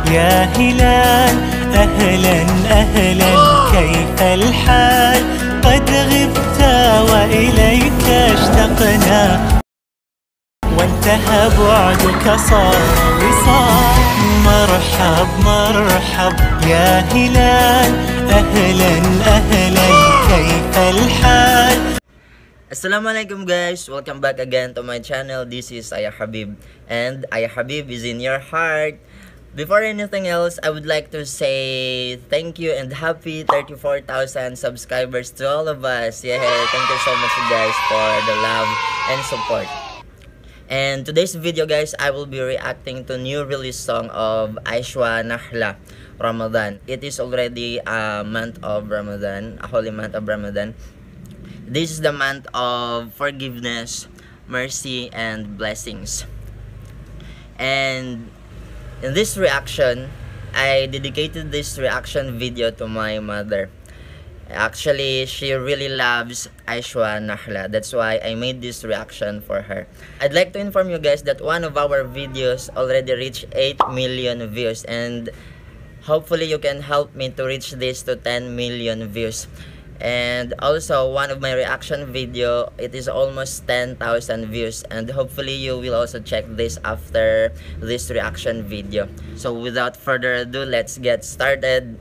يا هلال أهلا أهلا كيف الحال قد غبت وإليك اشتقنا وانتهى بعدك صار وصال مرحب مرحب يا هلال أهلا أهلا كيف الحال. Assalamualaikum guys, welcome back again to my channel. This is Ayah Habib and Ayah Habib is in your heart. Before anything else, I would like to say thank you and happy 34,000 subscribers to all of us. Yeah, thank you so much guys for the love and support. And today's video guys, I will be reacting to new release song of Aishwa Nahla, Ramadan. It is already a month of Ramadan, a holy month of Ramadan. This is the month of forgiveness, mercy, and blessings. And in this reaction, I dedicated this reaction video to my mother. Actually, she really loves Aishwa Nahla. That's why I made this reaction for her. I'd like to inform you guys that one of our videos already reached 8 million views. And hopefully you can help me to reach this to 10 million views. And also one of my reaction video, it is almost 10,000 views, and hopefully you will also check this after this reaction video. So without further ado, let's get started.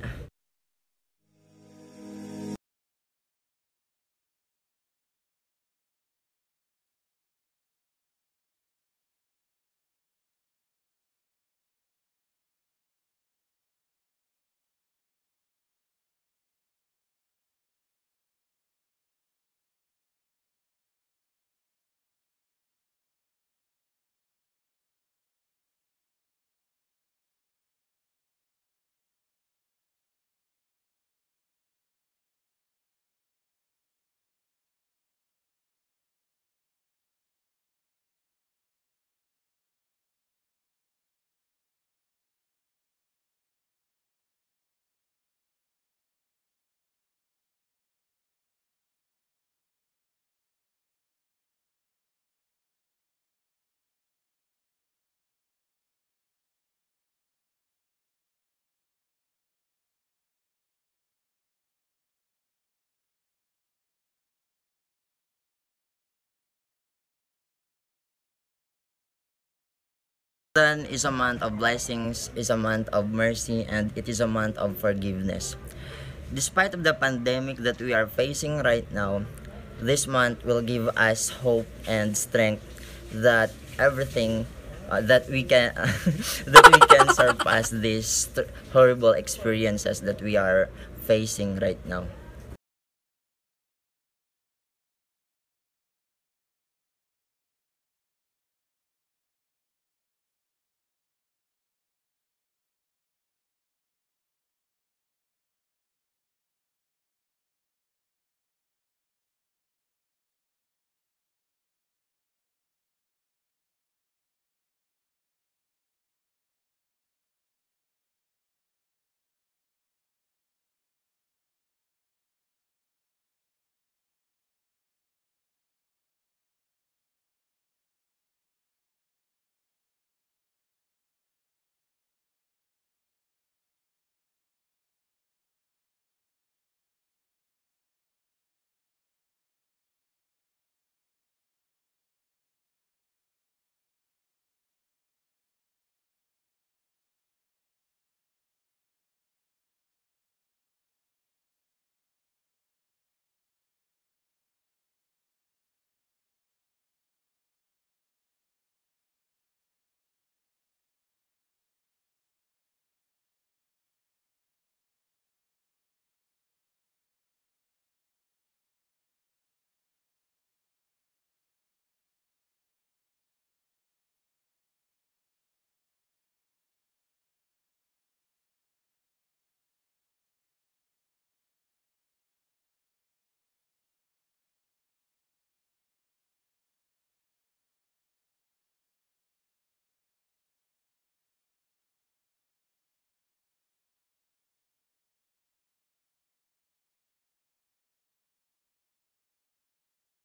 Ramadan is a month of blessings, is a month of mercy, and it is a month of forgiveness. Despite of the pandemic that we are facing right now, this month will give us hope and strength that everything that we can that we can surpass these horrible experiences that we are facing right now.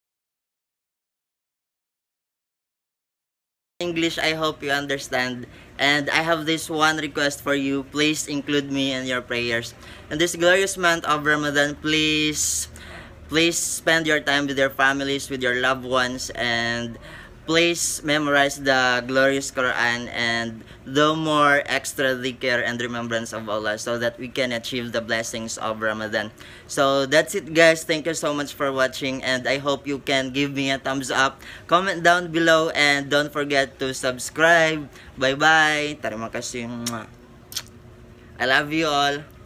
English, I hope you understand. And I have this one request for you. Please include me in your prayers. In this glorious month of Ramadan, please spend your time with your families, with your loved ones, and please memorize the glorious Quran and do more extra dhikr and remembrance of Allah so that we can achieve the blessings of Ramadan. So that's it guys. Thank you so much for watching, and I hope you can give me a thumbs up, comment down below, and don't forget to subscribe. Bye bye. Terima kasih. I love you all.